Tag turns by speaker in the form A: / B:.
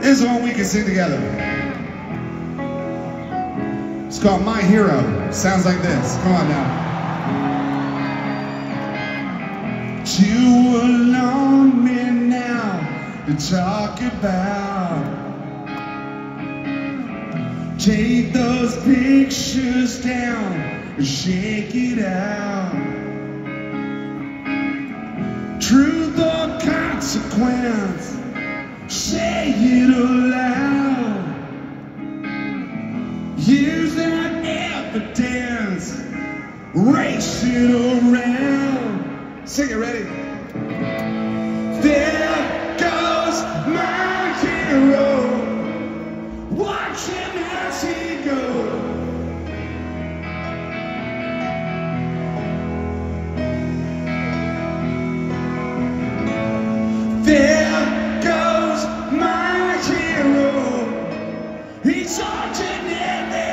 A: This is one we can sing together. It's called My Hero. Sounds like this. Come on now. You alone me now to talk about. Take those pictures down and shake it out. Truth or consequence, say it aloud. Use that evidence, race it around. Sing it, ready? There goes my hero, watch him as he goes. There goes my hero, he's ordinary.